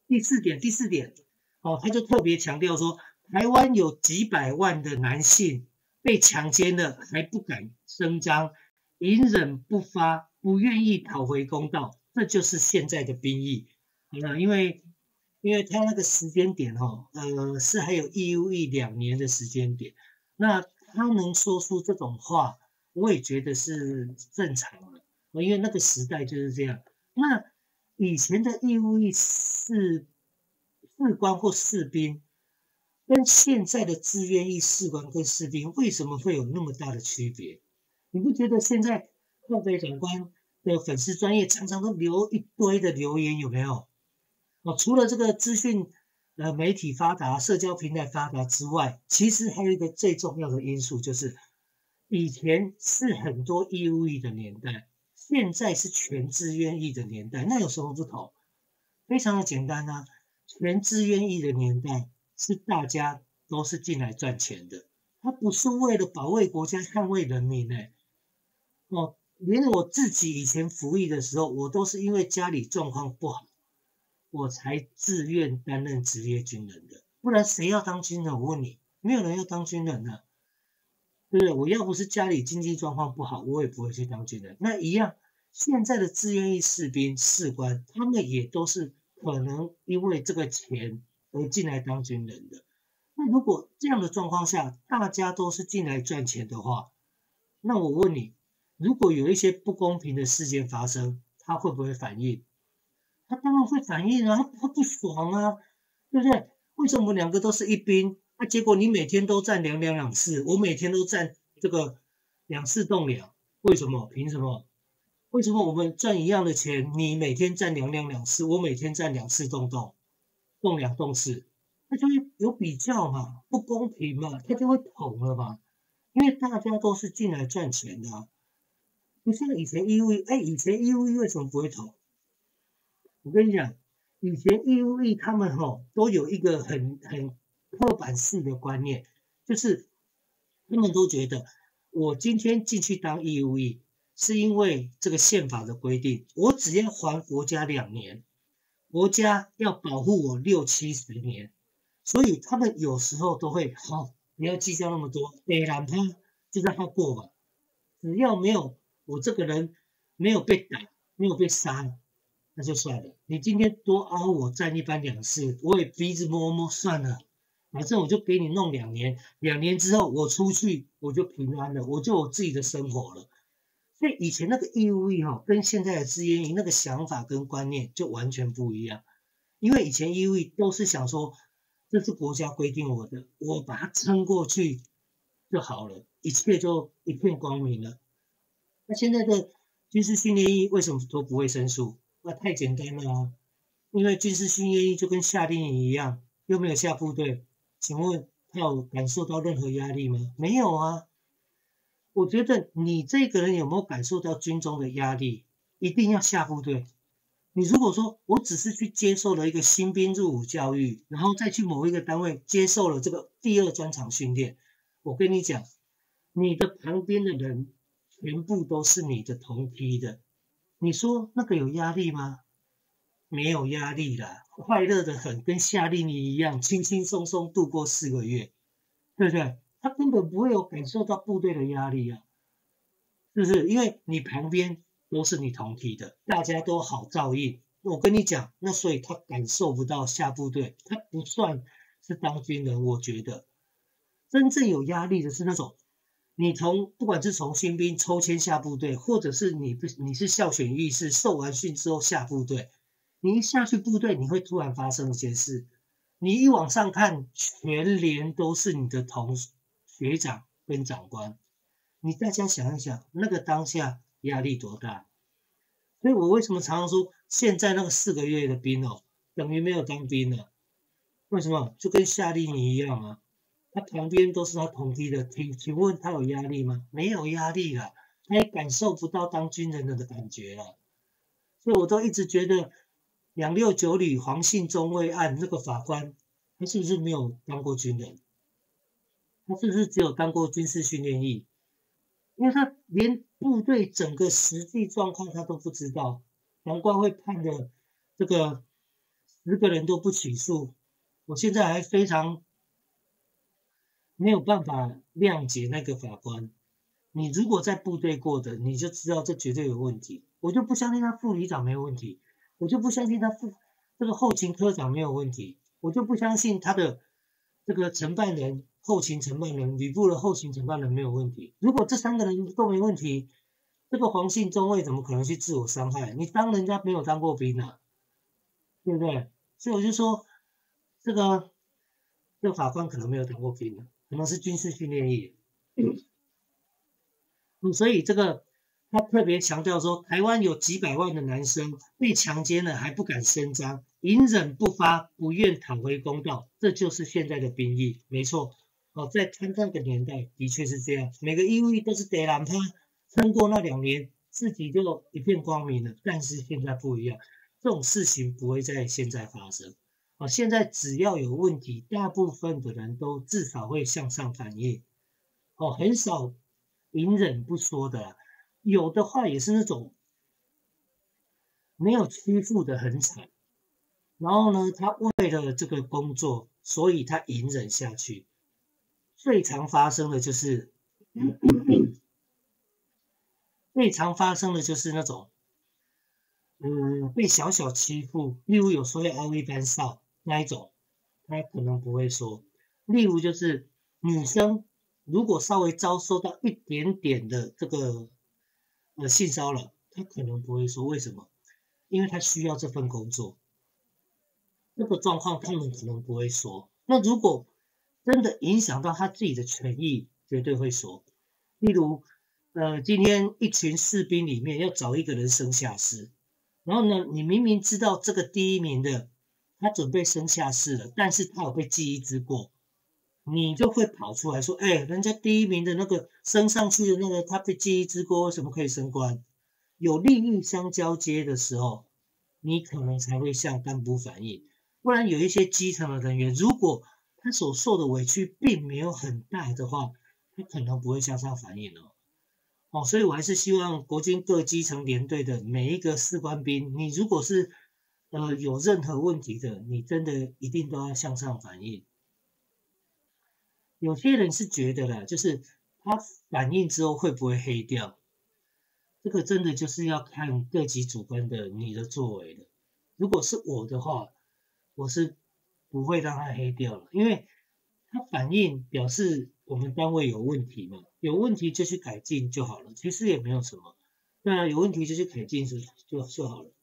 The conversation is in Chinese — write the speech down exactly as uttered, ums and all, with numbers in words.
第四点，第四点，哦，他就特别强调说，台湾有几百万的男性被强奸了还不敢声张，隐忍不发，不愿意讨回公道，这就是现在的兵役。好了，因为因为他那个时间点哈、哦，呃，是还有义务役两年的时间点，那他能说出这种话，我也觉得是正常的，因为那个时代就是这样。那以前的义务役士士官或士兵，跟现在的志愿役士官跟士兵，为什么会有那么大的区别？你不觉得现在靠北长官的粉丝专业常常都留一堆的留言，有没有？哦，除了这个资讯呃媒体发达、社交平台发达之外，其实还有一个最重要的因素，就是以前是很多义务役的年代，现在是全志愿役的年代，那有什么不同？非常的简单啊，全志愿役的年代是大家都是进来赚钱的，他不是为了保卫国家、捍卫人民呢、欸。哦，连我自己以前服役的时候，我都是因为家里状况不好，我才自愿担任职业军人的，不然谁要当军人？我问你，没有人要当军人啊，对不对？我要不是家里经济状况不好，我也不会去当军人。那一样，现在的志愿役士兵、士官，他们也都是可能因为这个钱而进来当军人的。那如果这样的状况下，大家都是进来赚钱的话，那我问你，如果有一些不公平的事件发生，他会不会反应？他当然会反应啊，他不爽啊，对不对？为什么我们两个都是一兵，那、啊、结果你每天都站两两两次，我每天都站这个两次动两，为什么？凭什么？为什么我们赚一样的钱，你每天站两两两次，我每天站两次动动，动两动次，那就会有比较嘛，不公平嘛，他就会捅了嘛，因为大家都是进来赚钱的、啊，不像以前义务役，哎，以前义务役为什么不会捅？我跟你讲，以前义务役他们吼、哦、都有一个很很刻板式的观念，就是他们都觉得我今天进去当义务役，是因为这个宪法的规定，我只要还国家两年，国家要保护我六七十年，所以他们有时候都会好、哦，不要计较那么多，北南他就让他过吧，只要没有我这个人没有被打，没有被杀。那就算了，你今天多凹我站一班两次，我也鼻子摸摸算了，反正我就给你弄两年，两年之后我出去我就平安了，我就有自己的生活了。所以以前那个义务役哈，跟现在的志愿役那个想法跟观念就完全不一样。因为以前义务役都是想说，这是国家规定我的，我把它撑过去就好了，一切就一片光明了。那现在的军事训练役为什么都不会申诉？那太简单了啊！因为军事训练役就跟夏令营一样，又没有下部队，请问他有感受到任何压力吗？没有啊。我觉得你这个人有没有感受到军中的压力？一定要下部队。你如果说我只是去接受了一个新兵入伍教育，然后再去某一个单位接受了这个第二专场训练，我跟你讲，你的旁边的人全部都是你的同梯的。你说那个有压力吗？没有压力啦，快乐的很，跟夏令营一样，轻轻松松度过四个月，对不对？他根本不会有感受到部队的压力啊，是不是？因为你旁边都是你同梯的，大家都好照应。我跟你讲，那所以他感受不到下部队，他不算是当军人。我觉得真正有压力的是那种。你从不管是从新兵抽签下部队，或者是你不你是校选役士受完训之后下部队，你一下去部队，你会突然发生一件事，你一往上看，全连都是你的同学长跟长官，你大家想一想，那个当下压力多大？所以我为什么常常说，现在那个四个月的兵哦，等于没有当兵了？为什么？就跟夏令营一样啊。他旁边都是他同梯的，请请问他有压力吗？没有压力了，他也感受不到当军人的感觉了。所以我都一直觉得两六九旅黄信中尉案那个法官，他是不是没有当过军人？他是不是只有当过军事训练役？因为他连部队整个实际状况他都不知道，难怪会判的这个十个人都不起诉，我现在还非常没有办法谅解那个法官。你如果在部队过的，你就知道这绝对有问题。我就不相信他副旅长没有问题，我就不相信他副这个后勤科长没有问题，我就不相信他的这个承办人、后勤承办人、旅部的后勤承办人没有问题。如果这三个人都没问题，这个黄姓中尉怎么可能去自我伤害？你当人家没有当过兵啊，对不对？所以我就说，这个这个法官可能没有当过兵的，可能是军事训练役。嗯，所以这个他特别强调说，台湾有几百万的男生被强奸了还不敢声张，隐忍不发，不愿讨回公道，这就是现在的兵役，没错。哦，在他那个年代的确是这样，每个义务役都是得让他撑过那两年，自己就一片光明了。但是现在不一样，这种事情不会在现在发生。哦，现在只要有问题，大部分的人都至少会向上反映。哦，很少隐忍不说的啦，有的话也是那种没有屈服的很惨，然后呢，他为了这个工作，所以他隐忍下去。最常发生的就是，最常发生的就是那种，嗯，被小小欺负，例如有时候会凹一班哨那一种，他可能不会说。例如就是女生如果稍微遭受到一点点的这个呃性骚扰，她可能不会说，为什么？因为她需要这份工作，这个状况他们可能不会说。那如果真的影响到他自己的权益，绝对会说。例如，呃，今天一群士兵里面要找一个人升下士，然后呢，你明明知道这个第一名的他准备升下士了，但是他有被记一之过，你就会跑出来说，哎、欸，人家第一名的那个升上去的那个他被记一之过，为什么可以升官？有利益相交接的时候，你可能才会向干部反映。不然有一些基层的人员，如果他所受的委屈并没有很大的话，他可能不会向上反映哦。哦，所以我还是希望国军各基层连队的每一个士官兵，你如果是呃有任何问题的，你真的一定都要向上反映。有些人是觉得啦，就是他反映之后会不会黑掉，这个真的就是要看各级主官的你的作为的。如果是我的话，我是不会让他黑掉了，因为他反映表示我们单位有问题嘛，有问题就去改进就好了，其实也没有什么。对啊，有问题就去改进就就就好了。